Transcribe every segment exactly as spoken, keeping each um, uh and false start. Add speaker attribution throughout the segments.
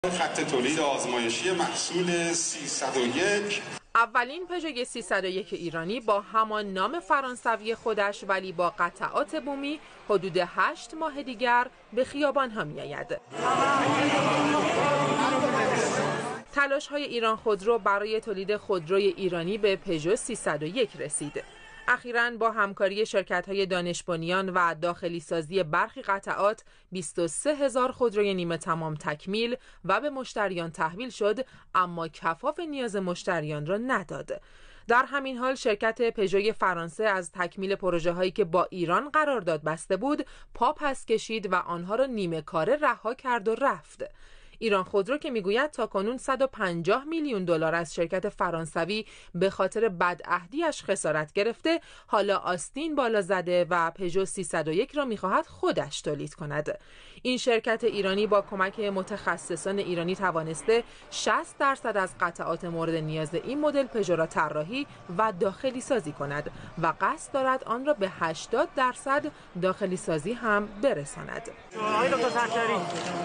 Speaker 1: خط تولید آزمایشی محصول سیصد و یک.
Speaker 2: اولین پژو سیصد و یک ایرانی با همان نام فرانسوی خودش ولی با قطعات بومی حدود هشت ماه دیگر به خیابان‌ها می‌آید. تلاش‌های ایران خودرو برای تولید خودروی ایرانی به پژو سیصد و یک رسید. اخیراً با همکاری شرکت‌های دانش بنیان و داخلی سازی برخی قطعات بیست و سه هزار خودروی نیمه تمام تکمیل و به مشتریان تحویل شد، اما کفاف نیاز مشتریان را نداد. در همین حال شرکت پژوی فرانسه از تکمیل پروژه هایی که با ایران قرارداد بسته بود پا پس کشید و آنها را نیمه کاره رها کرد و رفت. ایران خودرو که میگوید تاکنون صد و پنجاه میلیون دلار از شرکت فرانسوی به خاطر بدعهدی‌اش خسارت گرفته، حالا آستین بالا زده و پژو سیصد و یک را میخواهد خودش تولید کند. این شرکت ایرانی با کمک متخصصان ایرانی توانسته شصت درصد از قطعات مورد نیاز این مدل پژو را طراحی و داخلی سازی کند و قصد دارد آن را به هشتاد درصد داخلی سازی هم برساند.
Speaker 3: آقای دکتر سطاری،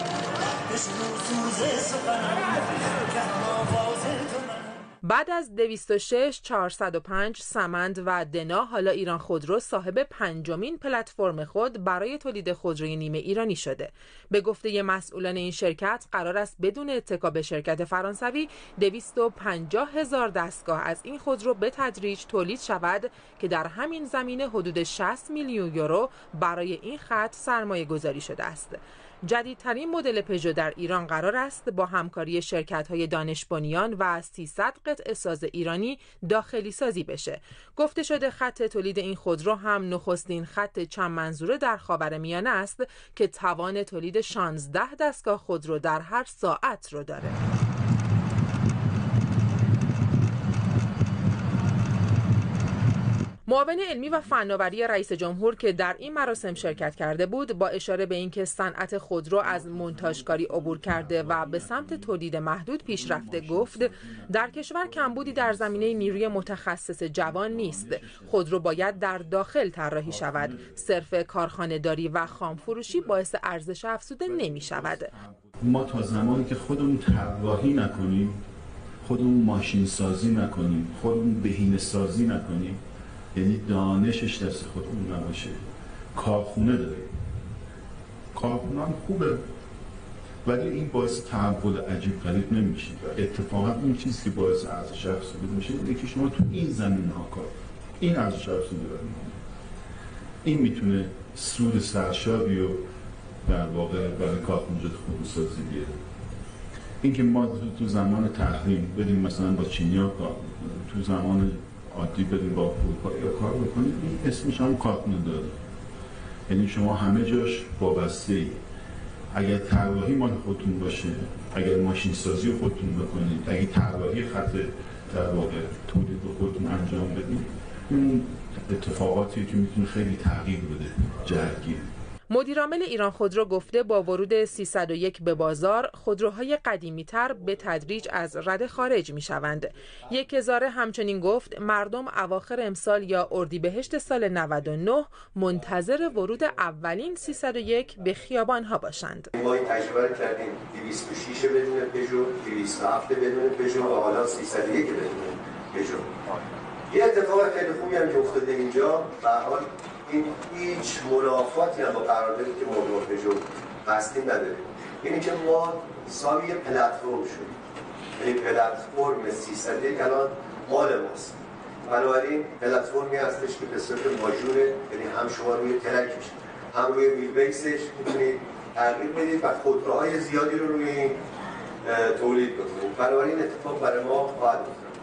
Speaker 2: بعد از دویست و شش، چهارصد و پنج، سمند و دنا، حالا ایران خودرو صاحب پنجمین پلتفرم خود برای تولید خودروی نیمه ایرانی شده. به گفته مسئولان این شرکت قرار است بدون اتکا به شرکت فرانسوی دویست و پنجاه هزار دستگاه از این خودرو به تدریج تولید شود که در همین زمینه حدود شصت میلیون یورو برای این خط سرمایه گذاری شده است. جدیدترین مدل پژو در ایران قرار است با همکاری شرکت‌های دانش بنیان و سیصد قطعه ساز ایرانی داخلی سازی بشه. گفته شده خط تولید این خودرو هم نخستین خط چند منظوره در خاورمیانه است که توان تولید شانزده دستگاه خودرو در هر ساعت رو داره. معاون علمی و فناوری رئیس جمهور که در این مراسم شرکت کرده بود با اشاره به اینکه صنعت خودرو از مونتاژکاری عبور کرده و به سمت تولید محدود پیش رفته گفت در کشور کمبودی در زمینه نیروی متخصص جوان نیست. خودرو باید در داخل طراحی شود. صرف کارخانه داری و خام فروشی باعث ارزش افزوده نمی شود.
Speaker 4: ما تا زمانی که خودمون طراحی نکنیم، خودمون ماشین سازی نکنیم، خودمون بهینه سازی نکنیم، یعنی دانشش دست خودمون نباشه، کارخونه داریم، کارخونه هم خوبه ولی این باعث تحول عجیب غریب نمیشه. اتفاقا اون چیزی که باعث ارزش افزوده میشه اینه که شما تو این زمینه ها کار، این ارزش افزوده داریم، این میتونه سود سرشابی و در واقع برای کارخونجات خودروسازی بیاره. این که ما تو زمان تحریم بدیم مثلا با چینیا کار بکنیم، تو زمان عادی بدیم با اروپایی کار بکنیم، این اسمش هم کارخونه داره. یعنی شما همه جاش وابسته ای. اگر طراحی مال خودتون باشه، اگر ماشین سازی خودتون بکنید، اگر طراحی خط در واقع تولید رو خودتون انجام بدید، این اتفاقاتی که میتونه خیلی تغییر بده جهتگیر.
Speaker 2: مدیرعامل ایران خودرو گفته با ورود سیصد و یک به بازار خودروهای قدیمی‌تر به تدریج از رده خارج می‌شوند. یک هزاره همچنین گفت مردم اواخر امسال یا اردیبهشت سال نود و نه منتظر ورود اولین سیصد و یک به خیابان‌ها باشند.
Speaker 5: ما این تجربه کردیم دویست و شش بدون پژو، دویست و هفت بدون پژو و حالا سیصد و یک بدون پژو. یه اتفاق خیلی خوبی هم که افتاده اینجا، به هر حال این هیچ منافاتی هم با قراردادی که ما با پژو بستیم نداریم. یعنی که ما حسابی یه پلتفرم شدیم، یعنی پلتفرم سیصد و یک الان مال ماست. بنابراین پلتفرمی هستش که به صورت ماژوره، یعنی هم شما روی ترکش هم روی ویل بیسش میتونید تغییر بدید و خودروهای زیادی رو روی این تولید بکنید. بنابراین اتفاق برای ما خواهد افتاد.